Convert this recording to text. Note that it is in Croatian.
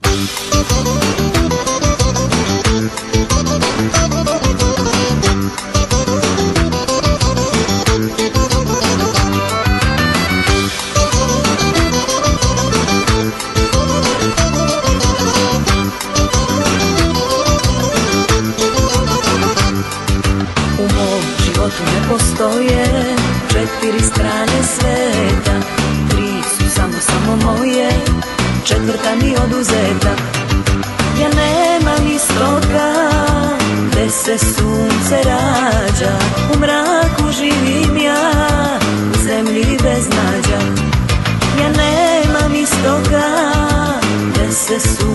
Ne postoje četiri strane sveta, tri su samo moje, četvrta mi oduzeta. Ja nemam istoka gde se sunce rađa, u mraku živim ja, u zemlji bez nađa. Ja nemam istoka gde se sunce